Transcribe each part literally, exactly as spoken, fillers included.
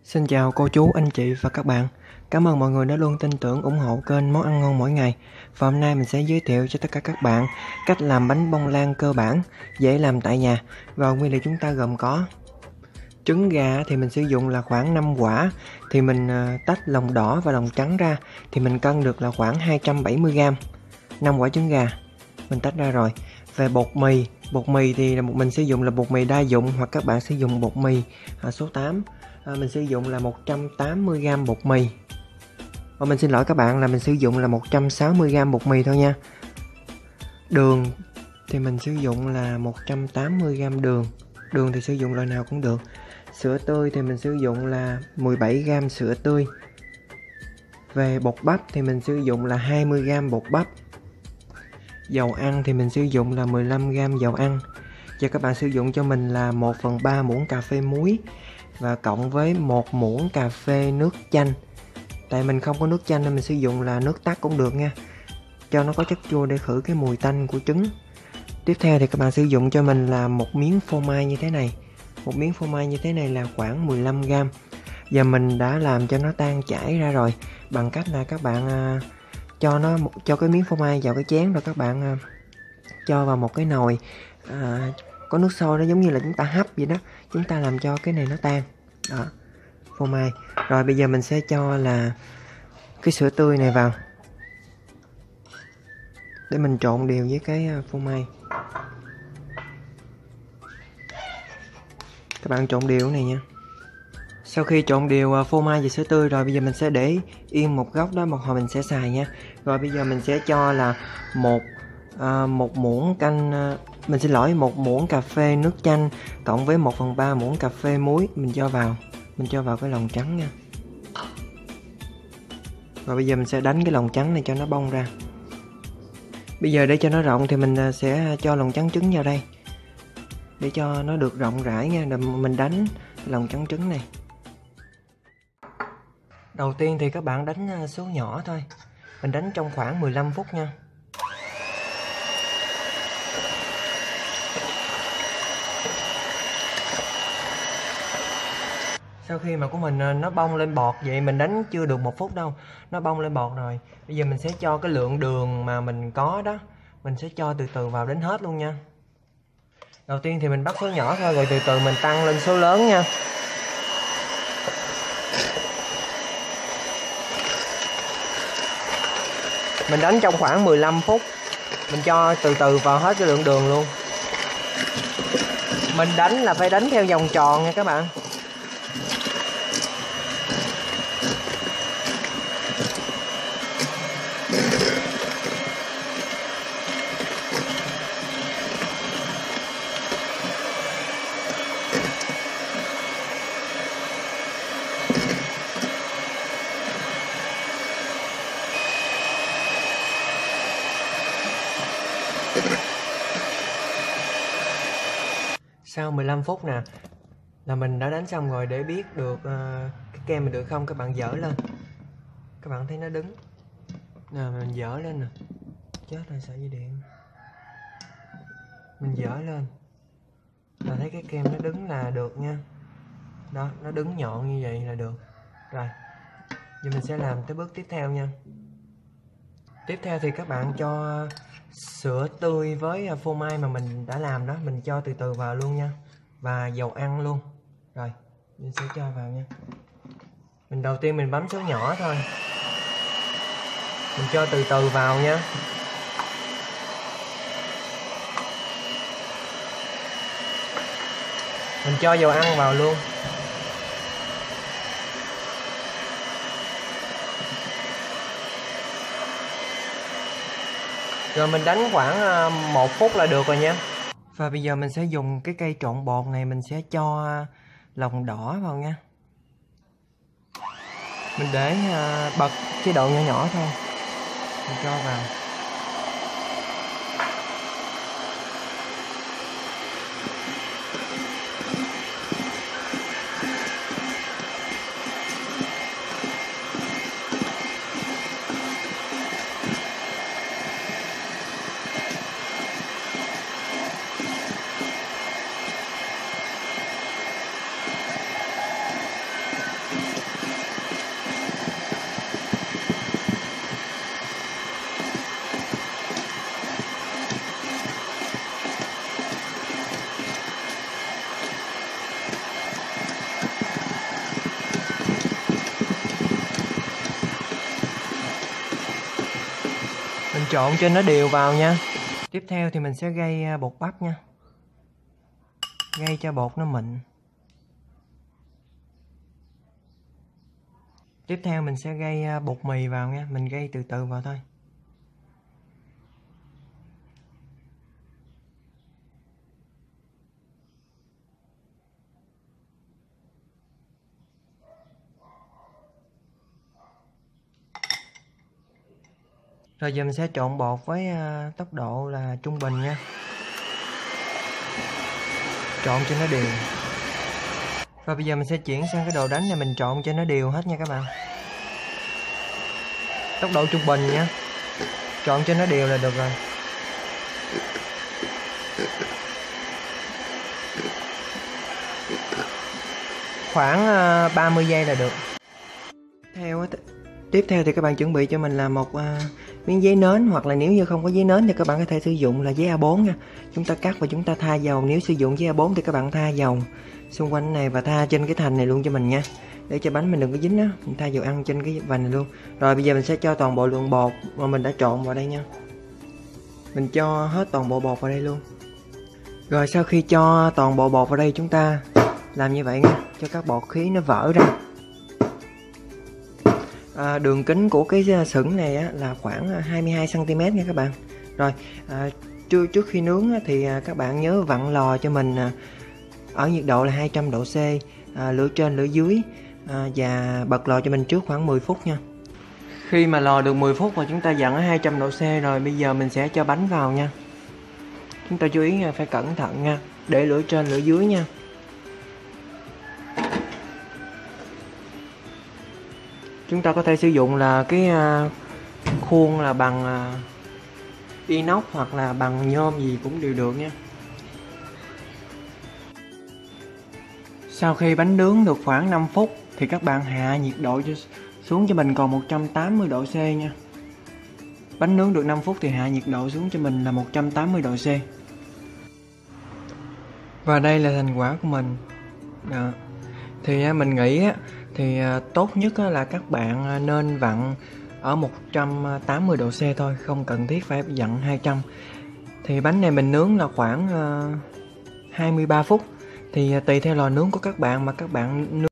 Xin chào cô chú, anh chị và các bạn. Cảm ơn mọi người đã luôn tin tưởng ủng hộ kênh Món Ăn Ngon Mỗi Ngày. Và hôm nay mình sẽ giới thiệu cho tất cả các bạn cách làm bánh bông lan cơ bản, dễ làm tại nhà. Và nguyên liệu chúng ta gồm có trứng gà thì mình sử dụng là khoảng năm quả. Thì mình tách lòng đỏ và lòng trắng ra. Thì mình cân được là khoảng hai trăm bảy mươi gam. năm quả trứng gà mình tách ra rồi. Về bột mì, bột mì thì mình sử dụng là bột mì đa dụng, hoặc các bạn sử dụng bột mì số tám. À, mình sử dụng là một trăm tám mươi gam bột mì. Và mình xin lỗi các bạn là mình sử dụng là một trăm sáu mươi gam bột mì thôi nha. Đường thì mình sử dụng là một trăm tám mươi gam đường. Đường thì sử dụng loại nào cũng được. Sữa tươi thì mình sử dụng là mười bảy gam sữa tươi. Về bột bắp thì mình sử dụng là hai mươi gam bột bắp. Dầu ăn thì mình sử dụng là mười lăm gam dầu ăn. Và các bạn sử dụng cho mình là một phần ba muỗng cà phê muối, và cộng với một muỗng cà phê nước chanh. Tại mình không có nước chanh nên mình sử dụng là nước tắc cũng được nha, cho nó có chất chua để khử cái mùi tanh của trứng. Tiếp theo thì các bạn sử dụng cho mình là một miếng phô mai như thế này. Một miếng phô mai như thế này là khoảng mười lăm gam. Và mình đã làm cho nó tan chảy ra rồi, bằng cách là các bạn à, cho nó cho cái miếng phô mai vào cái chén, rồi các bạn à, cho vào một cái nồi à, có nước sôi, nó giống như là chúng ta hấp vậy đó. Chúng ta làm cho cái này nó tan đó, phô mai. Rồi bây giờ mình sẽ cho là cái sữa tươi này vào để mình trộn đều với cái phô mai. Các bạn trộn đều này nha. Sau khi trộn đều phô mai và sữa tươi rồi, bây giờ mình sẽ để yên một góc đó, một hồi mình sẽ xài nha. Rồi bây giờ mình sẽ cho là một à, một muỗng canh à, mình xin lỗi một muỗng cà phê nước chanh cộng với một phần ba muỗng cà phê muối. Mình cho vào mình cho vào cái lòng trắng nha. Rồi bây giờ mình sẽ đánh cái lòng trắng này cho nó bong ra. Bây giờ để cho nó rộng thì mình sẽ cho lòng trắng trứng vào đây để cho nó được rộng rãi nha. Rồi mình đánh lòng trắng trứng này. Đầu tiên thì các bạn đánh số nhỏ thôi. Mình đánh trong khoảng mười lăm phút nha. Sau khi mà của mình nó bong lên bọt vậy, mình đánh chưa được một phút đâu, nó bong lên bọt rồi. Bây giờ mình sẽ cho cái lượng đường mà mình có đó, mình sẽ cho từ từ vào đến hết luôn nha. Đầu tiên thì mình bắt số nhỏ thôi, rồi từ từ mình tăng lên số lớn nha. Mình đánh trong khoảng mười lăm phút. Mình cho từ từ vào hết cái lượng đường luôn. Mình đánh là phải đánh theo vòng tròn nha các bạn. Sau mười lăm phút nè là mình đã đánh xong rồi. Để biết được uh, cái kem mình được không, các bạn dở lên. Các bạn thấy nó đứng nè, mình dở lên nè. Chết rồi, sợi dây điện. Mình dở lên là thấy cái kem nó đứng là được nha. Đó, nó đứng nhọn như vậy là được. Rồi giờ mình sẽ làm tới bước tiếp theo nha. Tiếp theo thì các bạn cho sữa tươi với phô mai mà mình đã làm đó, mình cho từ từ vào luôn nha. Và dầu ăn luôn. Rồi mình sẽ cho vào nha. Mình đầu tiên mình bấm số nhỏ thôi. Mình cho từ từ vào nha. Mình cho dầu ăn vào luôn. Rồi mình đánh khoảng một phút là được rồi nha. Và bây giờ mình sẽ dùng cái cây trộn bột này, mình sẽ cho lòng đỏ vào nha. Mình để bật chế độ nhỏ nhỏ thôi. Mình cho vào. trộn cho nó đều vào nha. Tiếp theo thì mình sẽ gây bột bắp nha. Gây cho bột nó mịn. Tiếp theo mình sẽ gây bột mì vào nha. Mình gây từ từ vào thôi. Rồi giờ mình sẽ trộn bột với uh, tốc độ là trung bình nha. Trộn cho nó đều. Và bây giờ mình sẽ chuyển sang cái đồ đánh này, mình trộn cho nó đều hết nha các bạn. Tốc độ trung bình nha. Trộn cho nó đều là được rồi. Khoảng uh, ba mươi giây là được. Theo Tiếp theo thì các bạn chuẩn bị cho mình là một uh, miếng giấy nến, hoặc là nếu như không có giấy nến thì các bạn có thể sử dụng là giấy A bốn nha. Chúng ta cắt và chúng ta thoa dầu. Nếu sử dụng giấy A bốn thì các bạn thoa dầu xung quanh này và thoa trên cái thành này luôn cho mình nha, để cho bánh mình đừng có dính á. Mình thoa dầu ăn trên cái vành này luôn. Rồi bây giờ mình sẽ cho toàn bộ lượng bột mà mình đã trộn vào đây nha. Mình cho hết toàn bộ bột vào đây luôn. Rồi sau khi cho toàn bộ bột vào đây, chúng ta làm như vậy nha, cho các bọt khí nó vỡ ra. À, đường kính của cái sừng này á, là khoảng hai mươi hai xăng ti mét nha các bạn. Rồi à, trước, trước khi nướng á, thì à, các bạn nhớ vặn lò cho mình à, ở nhiệt độ là hai trăm độ C, à, lửa trên lửa dưới, à, và bật lò cho mình trước khoảng mười phút nha. Khi mà lò được mười phút và chúng ta dặn ở hai trăm độ C rồi, bây giờ mình sẽ cho bánh vào nha. Chúng ta chú ý nha, phải cẩn thận nha, để lửa trên lửa dưới nha. Chúng ta có thể sử dụng là cái uh, khuôn là bằng uh, inox hoặc là bằng nhôm gì cũng đều được nha. Sau khi bánh nướng được khoảng năm phút thì các bạn hạ nhiệt độ cho, xuống cho mình còn một trăm tám mươi độ C nha. Bánh nướng được năm phút thì hạ nhiệt độ xuống cho mình là một trăm tám mươi độ C. Và đây là thành quả của mình. Đó. Thì mình nghĩ thì tốt nhất là các bạn nên vặn ở một trăm tám mươi độ C thôi, không cần thiết phải vặn hai trăm. Thì bánh này mình nướng là khoảng hai mươi ba phút. Thì tùy theo lò nướng của các bạn mà các bạn nướng.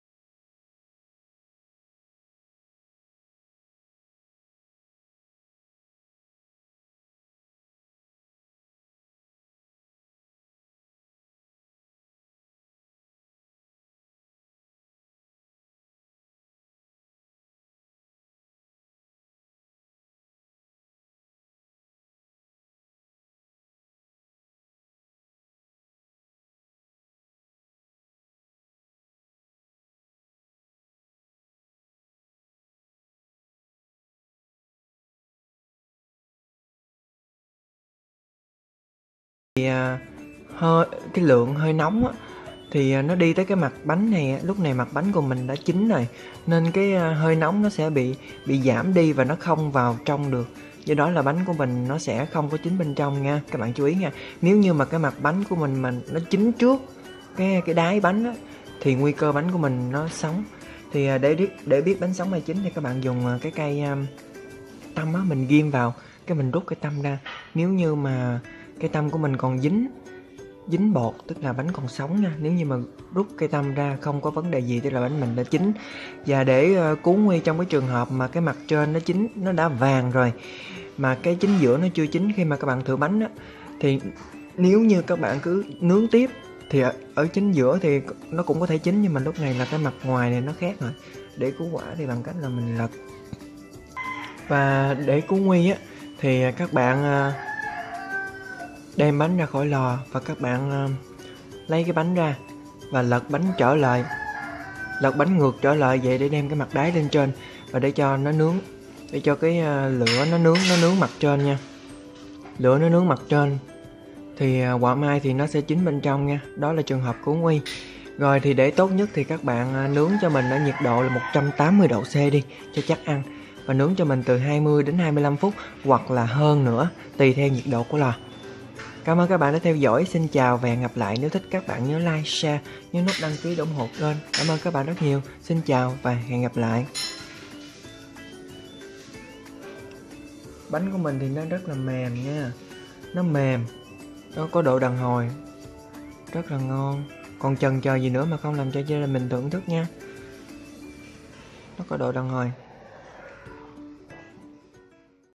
Thì hơi cái lượng hơi nóng á, thì nó đi tới cái mặt bánh này. Lúc này mặt bánh của mình đã chín rồi, nên cái hơi nóng nó sẽ bị bị giảm đi và nó không vào trong được. Do đó là bánh của mình nó sẽ không có chín bên trong nha. Các bạn chú ý nha. Nếu như mà cái mặt bánh của mình mà nó chín trước cái cái đáy bánh á, thì nguy cơ bánh của mình nó sống. Thì để để biết bánh sống hay chín thì các bạn dùng cái cây tăm á, mình ghim vào cái mình rút cái tăm ra. Nếu như mà cái tăm của mình còn dính dính bột tức là bánh còn sống nha. Nếu như mà rút cây tăm ra không có vấn đề gì tức là bánh mình đã chín. Và để uh, cứu nguy trong cái trường hợp mà cái mặt trên nó chín, nó đã vàng rồi mà cái chính giữa nó chưa chín, khi mà các bạn thử bánh á, thì nếu như các bạn cứ nướng tiếp thì ở, ở chính giữa thì nó cũng có thể chín, nhưng mà lúc này là cái mặt ngoài này nó khác rồi. Để cứu quả thì bằng cách là mình lật. Và để cứu nguy á thì các bạn uh, đem bánh ra khỏi lò và các bạn uh, lấy cái bánh ra và lật bánh trở lại, lật bánh ngược trở lại vậy để đem cái mặt đáy lên trên và để cho nó nướng, để cho cái uh, lửa nó nướng nó nướng mặt trên nha. Lửa nó nướng mặt trên thì uh, quả mai thì nó sẽ chín bên trong nha. Đó là trường hợp cứu nguy. Rồi thì để tốt nhất thì các bạn uh, nướng cho mình ở nhiệt độ là một trăm tám mươi độ C đi cho chắc ăn, và nướng cho mình từ hai mươi đến hai mươi lăm phút hoặc là hơn nữa tùy theo nhiệt độ của lò. Cảm ơn các bạn đã theo dõi. Xin chào và hẹn gặp lại. Nếu thích các bạn nhớ like, share, nhớ nút đăng ký để ủng hộ kênh. Cảm ơn các bạn rất nhiều. Xin chào và hẹn gặp lại. Bánh của mình thì nó rất là mềm nha. Nó mềm, nó có độ đàn hồi, rất là ngon. Còn chần chờ gì nữa mà không làm cho gia đình mình thưởng thức nha. Nó có độ đàn hồi.